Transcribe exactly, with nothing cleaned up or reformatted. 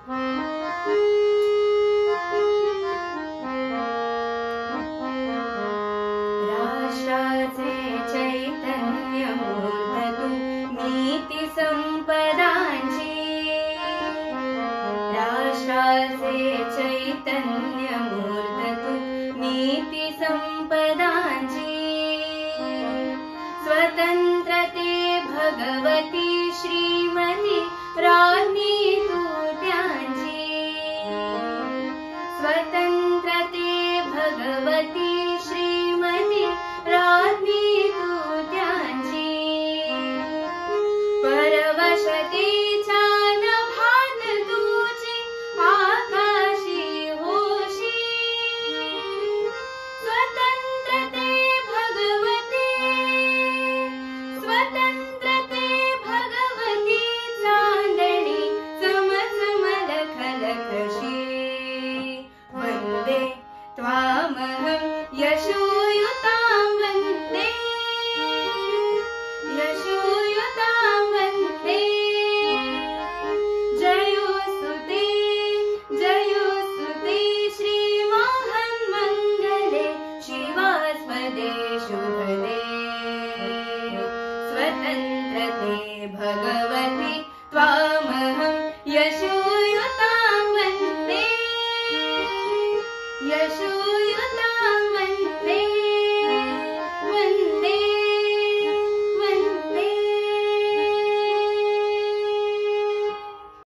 राष्ट्राचे चैतन्य मूर्त तू नीती संपदांची, राष्ट्राचे चैतन्य मूर्त तू नीती संपदांची, स्वतंत्रते भगवती श्रीमती राज्ञी तू त्यांची, स्वतंत्रते भगवती श्रीमती राज्ञी तू त्यांची, परवशतेच्या नभात तुझी आकाशी होशी, स्वतंत्रते भगवती, स्वतंत्रते भगवती चांदणी समसम लख लखशी, वंदे त्वामहं यशोयुतां वन्दे, यशोयुतां वन्दे, जयोस्तुते जयोस्तुते श्रीमहान्मङ्गले शिवास्पदे शुभदे, स्वतन्त्रते भगवति त्वामहं यशोयुतां वन्दे, यशोयुतां वन्दे।